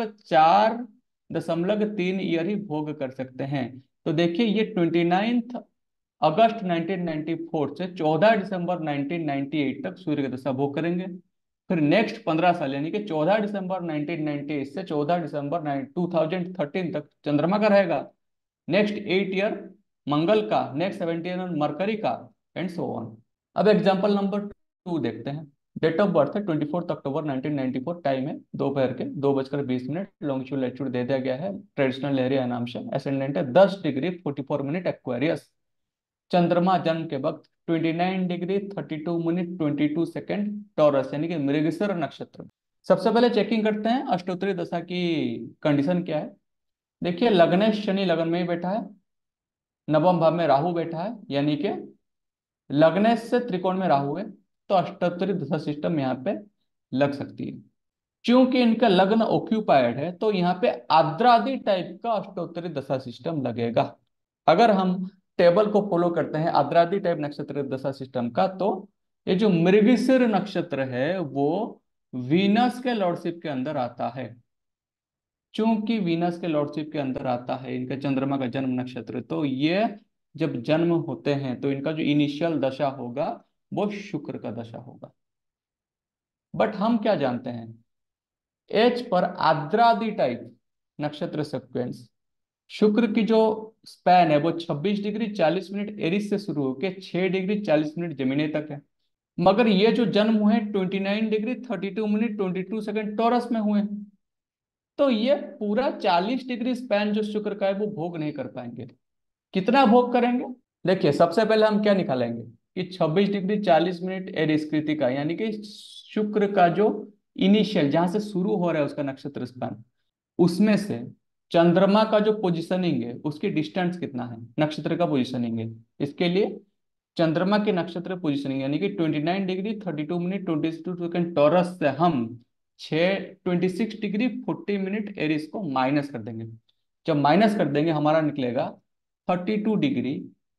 4.3 ईयर ही भोग कर सकते हैं। तो देखिए ये 29 अगस्त 1994 से 14 दिसंबर 1998 तक सूर्य की दशा भोग करेंगे। फिर नेक्स्ट 15 साल यानी कि 14 दिसंबर 1998 से 14 दिसंबर 2013 तक चंद्रमा का रहेगा। नेक्स्ट 8 ईयर मंगल का, नेक्स्ट 17 ईयर मरकरी का, एंड सो ऑन। अब एग्जाम्पल नंबर 2 देखते हैं। डेट ऑफ बर्थ है 24 अक्टूबर 1994, टाइम है दोपहर के 2:20, लॉन्गिट्यूड लैटिट्यूड दे दिया गया है ट्रेडिशनल लहरिया नाम से, एसेंडेंट है 10 डिग्री 44 मिनट एक्वेरियस, चंद्रमा जन्म के वक्त 29 डिग्री 32 मिनट 22 सेकंड टॉरस यानी कि मृगशिर नक्षत्र। सबसे पहले चेकिंग करते हैं अष्टोत्तरी दशा की कंडीशन क्या है। देखिए लग्नेश शनि लगन में ही बैठा है, नवम भाव में राहु बैठा है, यानी कि लग्नेश से त्रिकोण में राहु है, तो अष्टोत्तरी दशा सिस्टम यहाँ पे लग सकती है। क्योंकि इनका लग्न ऑक्यूपाइड है तो यहाँ पे आद्रादि टाइप का अष्टोत्तरी दशा सिस्टम लगेगा। अगर हम टेबल को फॉलो करते हैं आद्रादि टाइप नक्षत्र दशा सिस्टम का, तो ये जो मृगशिर नक्षत्र है वो वीनस के लॉर्डशिप के अंदर आता है। चूंकि वीनस के लॉर्डशिप के अंदर आता है इनका चंद्रमा का जन्म नक्षत्र, तो ये जब जन्म होते हैं तो इनका जो इनिशियल दशा होगा वो शुक्र का दशा होगा। बट हम क्या जानते हैं, एच पर आद्रादि टाइप नक्षत्र सीक्वेंस, शुक्र की जो स्पैन है वो 26 डिग्री 40 मिनट एरिस से शुरू होकर 6 डिग्री 40 मिनट जमीने तक है। मगर ये जो जन्म हुए 29 डिग्री 32 मिनट 22 सेकंड टॉरस में हुए हैं। तो ये पूरा 40 डिग्री स्पैन जो शुक्र का है वो भोग नहीं कर पाएंगे। कितना भोग करेंगे? देखिए, सबसे पहले हम क्या निकालेंगे कि 26 डिग्री 40 मिनट एरिस कृतिका, यानी कि शुक्र का जो इनिशियल जहां से शुरू हो रहा है उसका नक्षत्र स्पैन, उसमें से चंद्रमा का जो पोजिशनिंग है उसकी डिस्टेंस कितना है, नक्षत्र का पोजिशनिंग है। इसके लिए चंद्रमा के नक्षत्र पोजिशनिंग यानी कि 29 डिग्री 32 मिनट 22 सेकंड टॉरस से हम 26 डिग्री 40 मिनट एरिस को माइनस कर देंगे। जब माइनस कर देंगे हमारा निकलेगा 32 डिग्री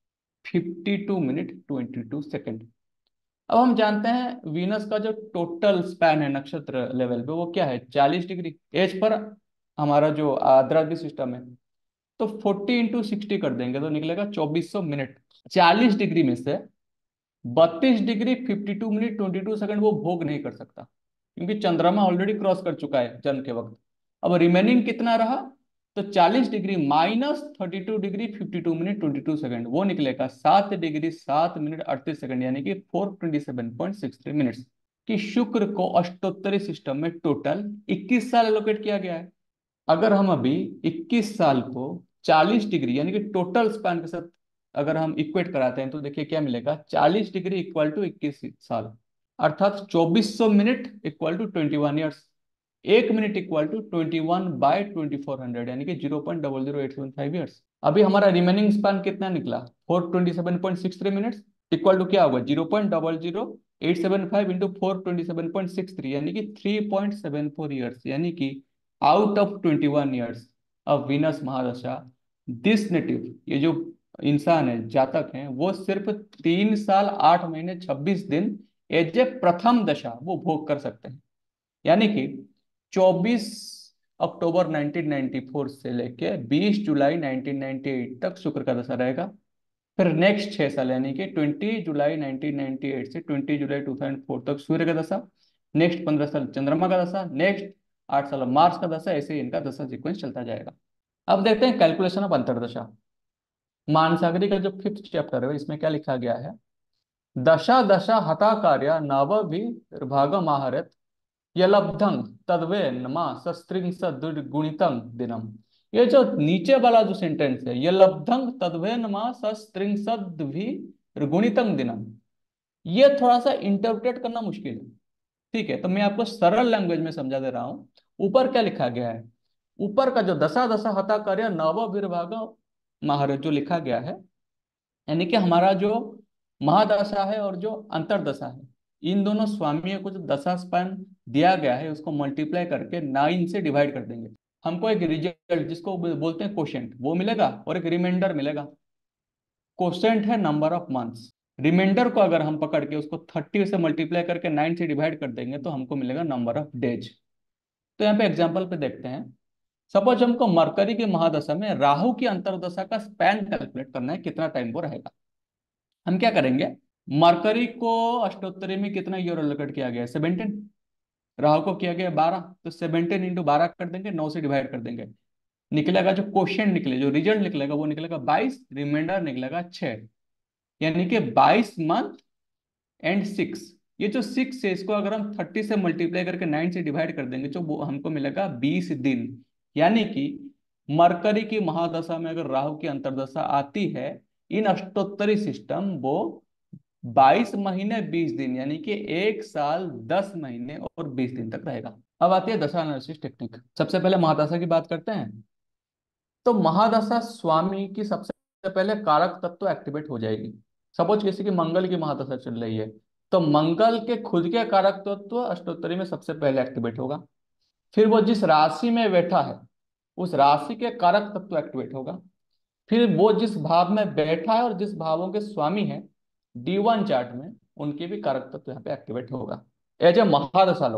52 मिनट 22 सेकंड। अब हम जानते हैं वीनस का जो टोटल स्पैन है नक्षत्र लेवल पे वो क्या है, 40 डिग्री। एज पर हमारा जो आद्रादि सिस्टम है, तो 40 × 60 कर देंगे तो निकलेगा 2400 मिनट। 40 डिग्री में से 32 डिग्री 52 मिनट 22 सेकंड वो भोग नहीं कर सकता, क्योंकि चंद्रमा ऑलरेडी क्रॉस कर चुका है जन्म के वक्त। अब रिमेनिंग कितना रहा, तो 40 degree minus 32 degree 52 minute 22 second, वो निकलेगा 7 डिग्री 7 मिनट 38 सेकंड, यानी कि 427.63 मिनट्स। कि शुक्र को अष्टोत्तरी सिस्टम में टोटल 21 साल एलोकेट किया गया है। अगर हम अभी 21 साल को 40 डिग्री यानी कि टोटल स्पैन के साथ अगर हम इक्वेट कराते हैं तो देखिए क्या मिलेगा, 40 डिग्री इक्वल टू 21 साल, अर्थात 2400 minute equal to 21 years. 1 minute equal to 21/2400, यानी कि 0.00875 ईयर्स। अभी हमारा रिमेनिंग स्पैन कितना निकला, 427.63 मिनट्स, इक्वल टू क्या होगा, 0.00875 इंटू 427.63, यानी कि 3.74 ईयर्स, यानी कि out of 21 years of Venus mahadasha, this native, ये जो इंसान है जातक है, वो सिर्फ 3 साल 8 महीने 26 दिन एज ए प्रथम दशा वो भोग कर सकते हैं। यानी कि 24 अक्टूबर 1994 से लेके 20 जुलाई 1998 तक शुक्र का दशा रहेगा। फिर नेक्स्ट 6 साल यानी कि 20 जुलाई 1998 से 20 जुलाई 2004 तक सूर्य का दशा। नेक्स्ट 15 साल चंद्रमा का दशा। नेक्स्ट 8 साल मार्स का दशा। ऐसे ही इनका दशा सीक्वेंस चलता जाएगा। अब देखते हैं कैलकुलेशन ऑफ अंतर्दशा। मानसागरी का जो 5th चैप्टर है इसमें क्या लिखा गया है, दशा दशा हता कार्य नवभिर्भागमाहरत यलब्धं तद्वे नमा सस्त्रिंशद्गुणितं दिनम। ये जो नीचे वाला जो सेंटेंस है, यलब्धं तद्वे नमा सस्त्रिंशद्भिर्गुणितं दिनम, ये थोड़ा सा इंटरप्रेट करना मुश्किल है। ठीक है, तो मैं आपको सरल लैंग्वेज में समझा दे रहा हूं। ऊपर क्या लिखा गया है, ऊपर का जो दशा दशा हता कार्य नवभिर्भाग महारत जो लिखा गया है, यानी कि हमारा जो महादशा है और जो अंतरदशा है, इन दोनों स्वामियों को जो दशा स्पैन दिया गया है उसको मल्टीप्लाई करके 9 से डिवाइड कर देंगे। हमको एक रिजल्ट जिसको बोलते हैं क्वोशेंट वो मिलेगा और एक रिमाइंडर मिलेगा। क्वोशेंट है नंबर ऑफ मंथ्स, रिमाइंडर को अगर हम पकड़ के उसको 30 से मल्टीप्लाई करके 9 से डिवाइड कर देंगे तो हमको मिलेगा नंबर ऑफ डेज। तो यहाँ पे एग्जाम्पल पे देखते हैं। सपोज हमको मरकरी की महादशा में राहु की अंतरदशा का स्पैन कैलकुलेट करना है, कितना टाइम वो रहेगा। हम क्या करेंगे, मरकरी को अष्टोत्तरी में कितना ईयर एलोकेट किया गया है, 17। राहु को किया गया 12, तो 17 इंटू 12 कर देंगे, 9 से डिवाइड कर देंगे। निकलेगा जो क्वेश्चन निकले, जो रिजल्ट निकलेगा वो निकलेगा 22, रिमाइंडर निकलेगा 6, यानी कि 22 मंथ एंड 6। ये जो 6 है इसको अगर हम 30 से मल्टीप्लाई करके 9 से डिवाइड कर देंगे तो वो हमको मिलेगा 20 दिन। यानी कि मरकरी की महादशा में अगर राहु की अंतर्दशा आती है इन अष्टोत्तरी सिस्टम, वो 22 महीने 20 दिन यानी कि 1 साल 10 महीने और 20 दिन तक रहेगा। अब आती है दशा एनालिसिस टेक्निक। सबसे पहले महादशा की बात करते हैं। तो महादशा स्वामी की सबसे पहले कारक तत्व एक्टिवेट हो जाएगी। सपोज किसी की मंगल की महादशा चल रही है तो मंगल के खुद के कारक तत्व अष्टोत्तरी में सबसे पहले एक्टिवेट होगा। फिर वो जिस राशि में बैठा है उस राशि के कारक तत्व एक्टिवेट होगा। फिर वो जिस भाव में बैठा है और जिस भावों के स्वामी है D1 चार्ट में उनके भी कारक तत्व यहाँ पे एक्टिवेट होगा एज ए महादशा लॉर्ड।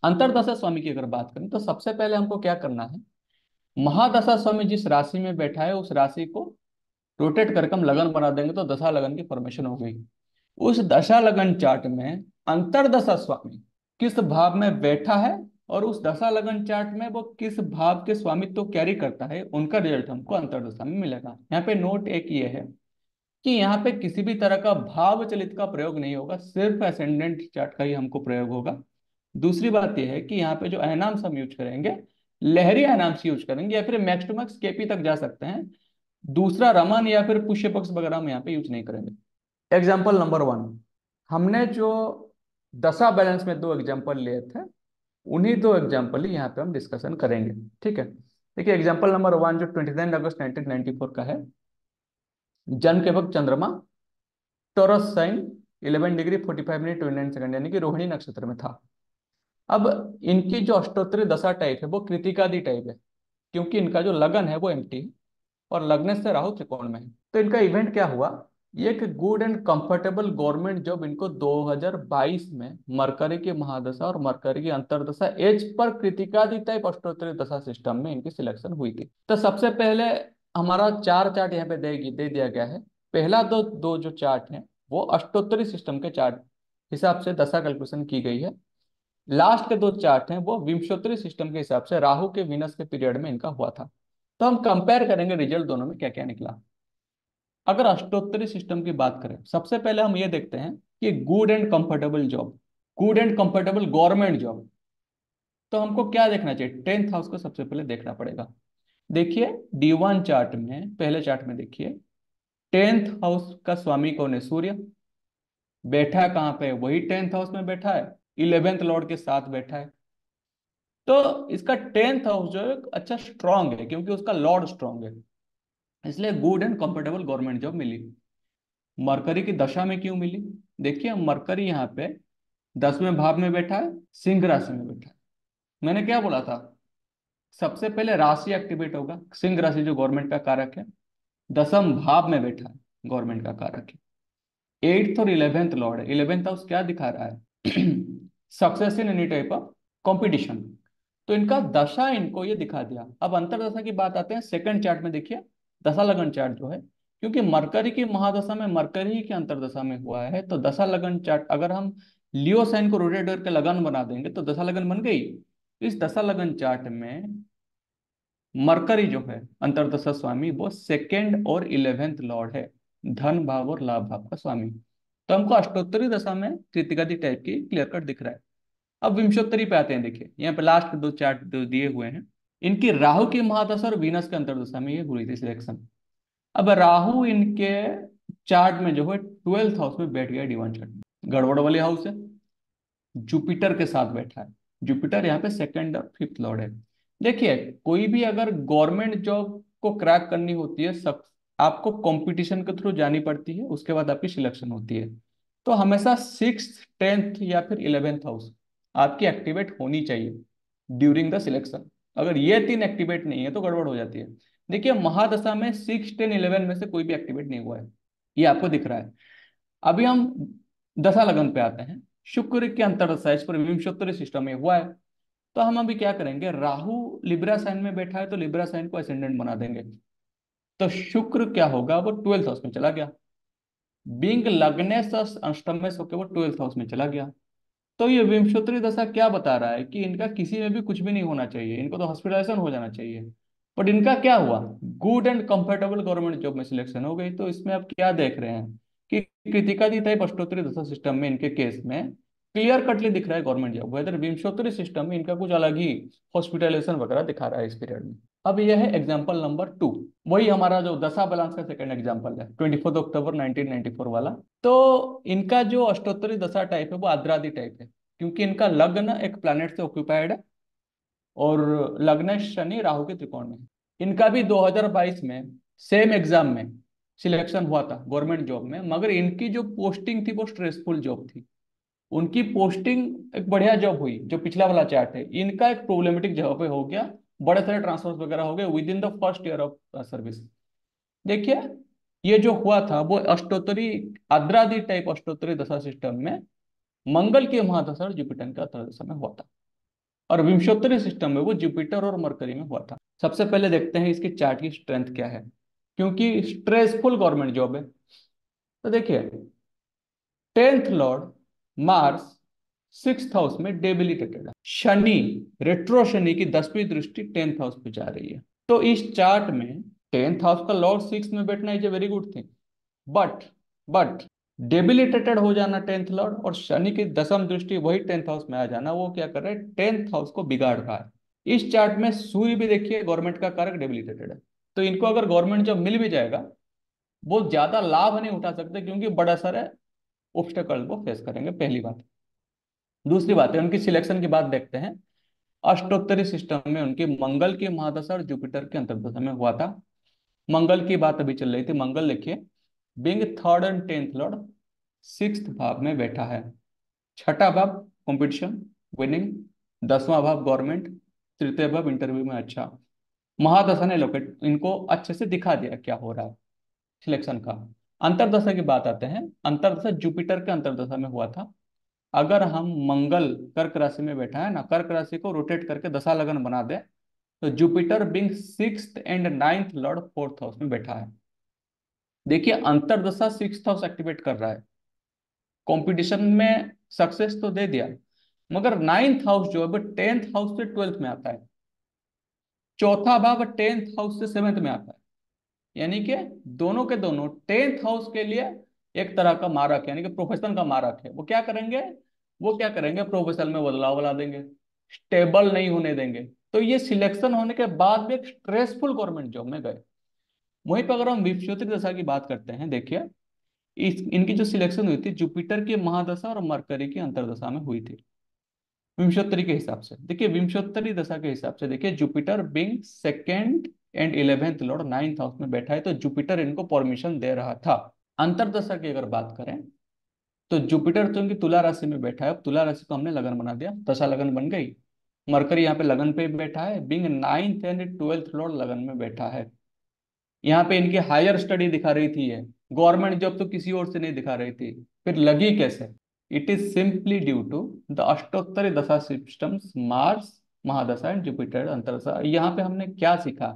अंतरदशा स्वामी की अगर बात करें तो सबसे पहले हमको क्या करना है, महादशा स्वामी जिस राशि में बैठा है उस राशि को रोटेट करके हम लगन बना देंगे तो दशा लगन की फॉर्मेशन हो गई। उस दशा लगन चार्ट में अंतरदशा स्वामी किस भाव में बैठा है और उस दशा लगन चार्ट में वो किस भाव के स्वामित्व को कैरी करता है, उनका रिजल्ट हमको अंतरदशा में मिलेगा। यहाँ पे नोट एक ये है कि यहाँ पे किसी भी तरह का भाव चलित का प्रयोग नहीं होगा, सिर्फ असेंडेंट चार्ट का ही हमको प्रयोग होगा। दूसरी बात यह है कि यहाँ पे जो अनाम्स हम यूज करेंगे, लहरी अनाम्स यूज करेंगे या फिर मैक्स टू मैक्स केपी तक जा सकते हैं। दूसरा रमन या फिर पुष्य पक्ष वगैरह हम यहाँ पे यूज नहीं करेंगे। एग्जाम्पल नंबर 1, हमने जो दशा बैलेंस में 2 एग्जाम्पल लिए थे, उन्हीं 2 एग्जाम्पल ही यहाँ पे हम डिस्कशन करेंगे। ठीक है, देखिए एग्जाम्पल नंबर 1 जो 29 अगस्त 1994 का है, जन्म के वक्त चंद्रमा Taurus sign 11 degree 45 minute 29 second यानी कि रोहिणी नक्षत्र में था। अब इनकी जो अष्टोत्तरीय दशा टाइप है वो कृतिकादि टाइप है, क्योंकि इनका जो लगन है वो एम्प्टी है और लग्न से राहु त्रिकोण में है। तो इनका इवेंट क्या हुआ, ये एक good and comfortable government job इनको 2022 में मरकरी की महादशा और मरकरी की अंतरदशा एज पर कृतिकादि टाइप अष्टोत्तरीय दशा सिस्टम में इनकी सिलेक्शन हुई थी। तो सबसे पहले हमारा 4 चार्ट यहाँ पे दे दिया गया है। पहला दो दो जो चार्ट हैं वो अष्टोत्तरीय सिस्टम के चार्ट हिसाब से दशा कैलकुलेशन की गई है। लास्ट के 2 चार्ट हैं वो विंशोत्तरी सिस्टम के हिसाब से राहु के विनस के पीरियड में इनका हुआ था। तो हम कंपेयर करेंगे रिजल्ट दोनों में क्या क्या निकला। अगर अष्टोत्तरी सिस्टम की बात करें, सबसे पहले हम ये देखते हैं कि good and comfortable job, good and comfortable government job. तो हमको क्या देखना चाहिए, 10th हाउस को सबसे पहले देखना पड़ेगा। देखिए D1 चार्ट में, पहले चार्ट में देखिए 10th हाउस का स्वामी कौन है, सूर्य। बैठा है कहाँ पे, वही 10th हाउस में बैठा है, 11th लॉर्ड के साथ बैठा है। तो इसका 10th हाउस जो है अच्छा स्ट्रांग है क्योंकि उसका लॉर्ड स्ट्रांग है, इसलिए good and comfortable government job मिली। मरकरी की दशा में क्यों मिली, देखिए मरकरी यहाँ पे 10वें भाव में बैठा है, सिंह राशि में बैठा है। मैंने क्या बोला था, सबसे पहले राशि एक्टिवेट होगा, सिंह राशि जो गवर्नमेंट का कारक है, 10वें भाव में बैठा है, गवर्नमेंट का कारक है। 8th और 11th लॉर्ड है, 11th हाउस क्या दिखा रहा है success in any type of competition. तो इनका दशा इनको ये दिखा दिया। अब अंतरदशा की बात आते हैं, सेकंड चार्ट में देखिए दशा लगन चार्ट जो है, क्योंकि मरकरी की महादशा में मरकरी ही की अंतरदशा में हुआ है, तो दशा लगन चार्ट अगर हम लियो साइन को रोटेट करके लगन बना देंगे तो दशा लगन बन गई। इस दशा लगन चार्ट में मरकरी जो है अंतरदशा स्वामी वो सेकेंड और 11th लॉर्ड है, धन भाव और लाभ भाव का स्वामी। तो हमको अष्टोत्तरी दशा में कृतिकादि टाइप की क्लियर कट दिख रहा है। अब विंशोत्तरी पे आते हैं, देखिए यहाँ पे लास्ट के 2 चार्ट दिए हुए हैं, इनकी राहु की महादशा और वीनस के अंतरदशा में ये हुई थी सिलेक्शन। अब राहु इनके चार्ट में जो है 12th हाउस में बैठ गया, D1 चार्ट में गड़बड़ वाले हाउस है, जुपिटर के साथ बैठा है। जुपिटर यहाँ पे सेकंड और 5th लॉर्ड है। देखिए कोई भी अगर गवर्नमेंट जॉब को क्रैक करनी होती है, सब आपको कंपटीशन के थ्रू जानी पड़ती है, उसके बाद आपकी सिलेक्शन होती है। तो हमेशा 6th 10th या फिर 11th हाउस आपकी एक्टिवेट होनी चाहिए ड्यूरिंग द सिलेक्शन। अगर ये 3 एक्टिवेट नहीं है तो गड़बड़ हो जाती है। देखिए महादशा में 6 10 11 में से कोई भी एक्टिवेट नहीं हुआ है, ये आपको दिख रहा है। अभी हम दशा लगन पे आते हैं, शुक्र के अंतरदशा इस पर विंशोत्तरी सिस्टम में हुआ है। तो हम अभी क्या करेंगे, राहु लिब्रा साइन में बैठा है तो लिब्रा साइन को असेंडेंट बना देंगे। तो शुक्र क्या होगा, वो 12th हाउस में चला गया, बिंग लगने से अष्टम में होकर वो 12th हाउस में चला गया। तो ये विंशोत्तरी दशा क्या बता रहा है कि इनका किसी में भी कुछ भी नहीं होना चाहिए, इनको तो हॉस्पिटलाइजेशन हो जाना चाहिए। बट इनका क्या हुआ, good and comfortable government job में सिलेक्शन हो गई। तो इसमें आप क्या देख रहे हैं कि कृतिकादि टाइप अष्टोत्तरी दशा सिस्टम में इनके केस में क्लियर कटली दिख रहा है government job, whether Vimshottari system में इनका कुछ अलग ही हॉस्पिटलाइजेशन वगैरह दिखा रहा है इस पीरियड में। अब यह है एग्जाम्पल नंबर 2, वही हमारा जो दशा बैलेंस का सेकंड एग्जाम्पल है 24 अक्टूबर 1994 वाला। तो इनका जो अष्टोत्तरी दशा टाइप है वो आद्रादि टाइप है, क्योंकि इनका लग्न एक प्लैनेट से ऑक्यूपाइड है और लग्न शनि राहु के त्रिकोण में है। इनका भी 2022 में सेम एग्जाम में सिलेक्शन हुआ था गवर्नमेंट जॉब में, मगर इनकी जो पोस्टिंग थी वो स्ट्रेसफुल जॉब थी। उनकी पोस्टिंग एक बढ़िया जॉब हुई, जो पिछला वाला चार्ट है इनका एक प्रॉब्लमेटिक जगह पे हो गया, बड़े सारे ट्रांसफर वगैरह हो गए within the first year of service. देखिए ये जो हुआ था वो अष्टोत्तरी आद्रादि टाइप अष्टोत्तरी दशा सिस्टम में मंगल के महादशा और जुपिटर का अंतर्दशा में हुआ था। और विंशोत्तरी सिस्टम में वो जुपिटर और मरकरी में हुआ था। सबसे पहले देखते हैं इसके चार्ट की स्ट्रेंथ क्या है, क्योंकि स्ट्रेसफुल गवर्नमेंट जॉब है। तो देखिए, 10th lord Mars 6th house में डेबिलिटेटेड है। शनि, रेट्रो शनि की 10वीं दृष्टि 10th हाउस पे जा रही है। तो इस चार्ट में 10th हाउस का लॉर्ड 6 में बैठना is a very good thing, but but debilitated हो जाना 10th लॉर्ड, और शनि की 10वीं दृष्टि वही 10th हाउस में आ जाना, वो क्या कर रहा है, 10th हाउस को बिगाड़ रहा है। इस चार्ट में सूर्य भी देखिए गवर्नमेंट का कारक डेबिलिटेटेड है। तो इनको अगर गवर्नमेंट जॉब मिल भी जाएगा, वो ज्यादा लाभ नहीं उठा सकते, क्योंकि बड़ा सारे ऑब्स्टेकल को फेस करेंगे, पहली बात। दूसरी बात है उनकी सिलेक्शन की बात देखते हैं। अष्टोत्तरी सिस्टम में उनकी मंगल की महादशा और जुपिटर की अंतर्दशा में हुआ था। मंगल की बात अभी चल रही थी। मंगल लिखिए, Bing 3rd and 10th Lord 6th भाव में बैठा है। छठा भाव कंपटीशन, विनिंग। 10वां भाव गवर्नमेंट। तृतीय भाव इंटरव्यू में अच्छा। महादशा ने लोकेट इनको अच्छे से दिखा दिया क्या हो रहा है सिलेक्शन का। अंतरदशा की बात आते हैं। अंतरदशा जुपिटर के अंतरदशा में हुआ था। अगर हम मंगल कर्क राशि में बैठा है ना, कर्क राशि को रोटेट करके दशा लगन बना दे, तो Jupiter being 6th and 9th lord 4th house में बैठा है। देखिए, अंतरदशा 6th हाउस एक्टिवेट कर रहा है, कंपटीशन में सक्सेस तो दे दिया, मगर 9th हाउस जो है 10th हाउस से 12th में आता है। चौथा भाव 10th हाउस से 7th में आता है। यानी कि दोनों के दोनों 10th हाउस के लिए एक तरह का मारक, यानी कि प्रोफेशन का मारक है। वो क्या करेंगे, प्रोफेशन में बदलाव ला देंगे, स्टेबल नहीं होने देंगे। तो ये सिलेक्शन होने के बाद भी एक स्ट्रेसफुल गवर्नमेंट जॉब में गए। वहीं पर अगर हम विपश्योति दशा की बात करते हैं, देखिए इस इनकी जो सिलेक्शन हुई थी जुपिटर की महादशा और मरकरी की अंतरदशा में हुई थी। विंशोत्तरी के हिसाब से देखिए, विंशोत्तरी दशा के हिसाब से देखिए, Jupiter being 2nd and 11th lord 9th house में बैठा है, तो जुपिटर इनको परमिशन दे रहा था। अंतरदशा की अगर बात करें, तो जुपिटर तो इनकी तुला राशि में बैठा है। अब तुला राशि को हमने लगन बना दिया, दशा लगन बन गई। मरकरी यहाँ पे लगन पे बैठा है, Bing 9th and 12th Lord लगन में बैठा है। यहाँ पे इनकी हायर स्टडी दिखा रही थी ये, गवर्नमेंट जॉब तो किसी और से नहीं दिखा रही थी। फिर लगी कैसे? It is simply due to the Ashtottari dasha systems Mars mahadasha and Jupiter antardasha. यहाँ पे हमने क्या सीखा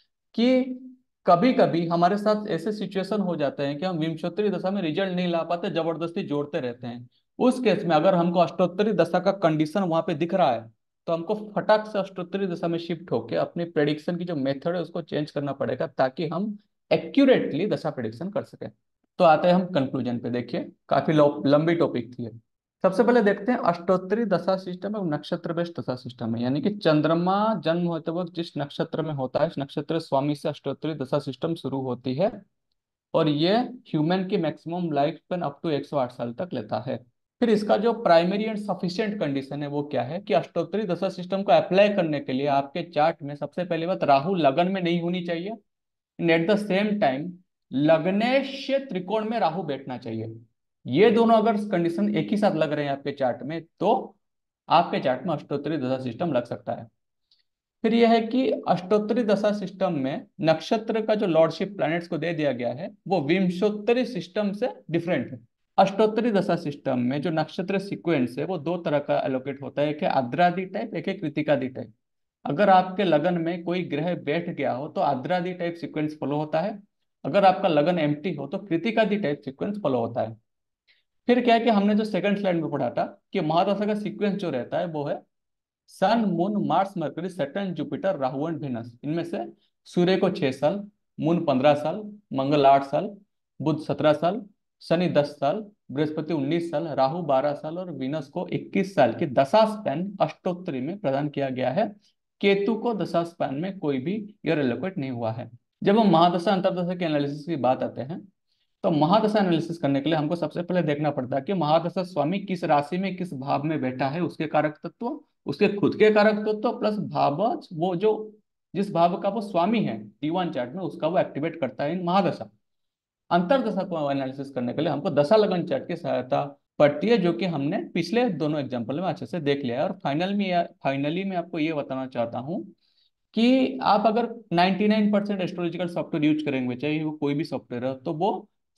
कि कभी कभी हमारे साथ ऐसे सिचुएशन हो जाते हैं कि हम विंशोत्तरी दशा में रिजल्ट नहीं ला पाते, जबरदस्ती जोड़ते रहते हैं। उस केस में अगर हमको अष्टोत्तरी दशा का कंडीशन वहां पे दिख रहा है, तो हमको फटाक से अष्टोत्तरी दशा में शिफ्ट होकर अपनी प्रेडिक्शन की जो मेथड है उसको चेंज करना पड़ेगा, ताकि हम एक्यूरेटली दशा प्रेडिक्शन कर सकें। तो आते हैं हम कंक्लूजन पे। देखिए, काफी लंबी टॉपिक थी ये। सबसे पहले देखते हैं अष्टोत्तरी दशा सिस्टम और नक्षत्र बेस्ड दशा सिस्टम है, यानी कि चंद्रमा जन्म होते वक्त जिस नक्षत्र में होता है, इस नक्षत्र स्वामी से अष्टोत्तरी दशा सिस्टम शुरू होती है। और ये ह्यूमन की maximum life span up to 108 साल तक लेता है। फिर इसका जो प्राइमरी एंड सफिशिएंट कंडीशन है वो क्या है कि अष्टोत्तरी दशा सिस्टम को अप्लाई करने के लिए आपके चार्ट में सबसे पहली बात, राहु लगन में नहीं होनी चाहिए। And at the same time लग्नेश त्रिकोण में राहु बैठना चाहिए। ये दोनों अगर कंडीशन एक ही साथ लग रहे हैं आपके चार्ट में, तो आपके चार्ट में अष्टोत्तरी दशा सिस्टम लग सकता है। फिर यह है कि अष्टोत्तरी दशा सिस्टम में नक्षत्र का जो लॉर्डशिप प्लैनेट्स को दे दिया गया है वो विंशोत्तरी सिस्टम से डिफरेंट है। अष्टोत्तरी दशा सिस्टम में जो नक्षत्र सीक्वेंस है वो दो तरह का एलोकेट होता है, एक है आद्रादि टाइप, एक है कृतिकादि टाइप। अगर आपके लगन में कोई ग्रह बैठ गया हो तो आद्रादि टाइप सीक्वेंस फॉलो होता है। अगर आपका लगन एम्प्टी हो तो कृतिकादि टाइप सीक्वेंस फॉलो होता है। फिर क्या है कि हमने जो सेकंड स्लाइड में पढ़ा था कि महादशा का सीक्वेंस जो रहता है वो है sun moon Mars Mercury Saturn Jupiter Rahu and Venus. इनमें से सूर्य को 6 साल, मून 15 साल, मंगल 8 साल, बुध 17 साल, शनि 10 साल, बृहस्पति 19 साल, राहु 12 साल और वीनस को 21 साल की दशा स्पैन अष्टोत्तरी में प्रदान किया गया है। केतु को दशा स्पैन में कोई भी ईयर एलोकेट नहीं हुआ है। जब हम महादशा अंतरदशा के एनालिसिस की बात आते हैं, तो महादशा एनालिसिस करने के लिए हमको सबसे पहले देखना पड़ता है कि महादशा स्वामी किस राशि में किस भाव में बैठा है, उसके कारक तत्व, उसके खुद के कारक तत्व प्लस भावज, वो जो जिस भाव का वो स्वामी है D1 चार्ट में उसका वो एक्टिवेट करता है इन महादशा। अंतरदशा को एनालिसिस करने के लिए हमको दशा लगन चार्ट की सहायता पड़ती है, जो कि हमने पिछले दोनों एग्जाम्पल में अच्छे से देख लिया है। और फाइनली मैं आपको ये बताना चाहता हूँ कि आप अगर 99% एस्ट्रोलॉजिकल सॉफ्टवेयर यूज करेंगे, चाहे वो कोई भी सॉफ्टवेयर हो, तो वो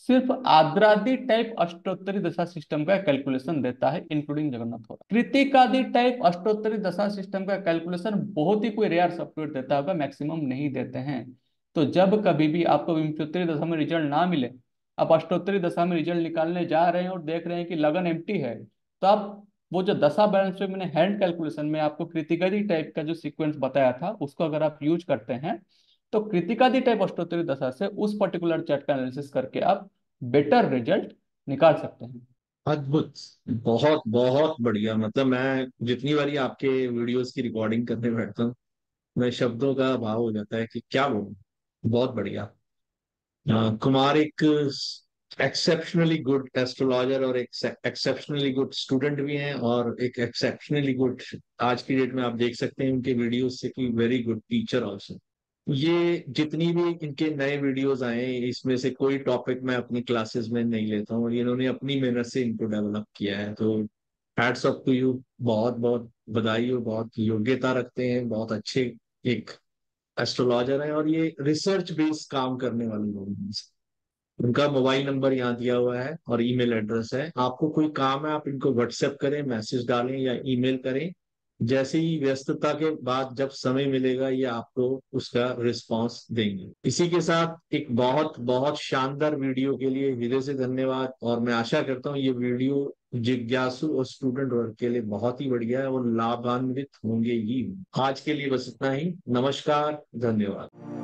सिर्फ आद्रादि टाइप अष्टोत्तरी दशा सिस्टम का कैलकुलेशन देता है, इंक्लूडिंग जगन्नाथ होरा। कृतिकादि टाइप अष्टोत्तरी दशा सिस्टम का कैलकुलेशन बहुत ही कोई रेयर सॉफ्टवेयर देता होगा, मैक्सिमम नहीं देते हैं। तो जब कभी भी आपको विंशोत्तरी दशा में रिजल्ट ना मिले, आप अष्टोत्तरी दशा में रिजल्ट निकालने जा रहे हैं और देख रहे हैं कि लगन एम्प्टी है, तो आप वो जो दशा बैलेंस पे मैंने हैंड कैलकुलेशन में आपको कृतिकादि टाइप का जो सीक्वेंस बताया था, उसको अगर आप यूज करते हैं, तो कृतिकादि टाइप अष्टोत्तरी दशा से उस पर्टिकुलर चार्ट का एनालिसिस करके आप बेटर रिजल्ट निकाल सकते हैं। अद्भुत। बहुत बहुत बढ़िया। मतलब मैं जितनी बारी आपके वीडियोस की रिकॉर्डिंग करने बैठता हूँ, मैं शब्दों का अभाव हो जाता है कि क्या बोलूं। बहुत बढ़िया। कुमार एक एक्सेप्शनली गुड एस्ट्रोलॉजर और एक एक्सेप्शनली गुड स्टूडेंट भी हैं, और एक एक्सेप्शनली गुड, आज की डेट में आप देख सकते हैं उनके वीडियोस से कि वेरी गुड टीचर ऑल्सो। ये जितनी भी इनके नए वीडियोस आए हैं, इसमें से कोई टॉपिक मैं अपनी क्लासेस में नहीं लेता हूँ, और इन्होंने अपनी मेहनत से इनको डेवलप किया है। तो हैट्स ऑफ टू यू, बहुत बहुत बधाई हो। बहुत योग्यता रखते हैं, बहुत अच्छे एक एस्ट्रोलॉजर हैं, और ये रिसर्च बेस्ड काम करने वाले लोग हैं। उनका मोबाइल नंबर यहाँ दिया हुआ है और ईमेल एड्रेस है। आपको कोई काम है, आप इनको व्हाट्सएप करें, मैसेज डालें या ईमेल करें। जैसे ही व्यस्तता के बाद जब समय मिलेगा, ये आपको उसका रिस्पांस देंगे। इसी के साथ एक बहुत बहुत शानदार वीडियो के लिए हृदय से धन्यवाद, और मैं आशा करता हूँ ये वीडियो जिज्ञासु और स्टूडेंट वर्ग के लिए बहुत ही बढ़िया है, वो लाभान्वित होंगे ही। आज के लिए बस इतना ही। नमस्कार, धन्यवाद।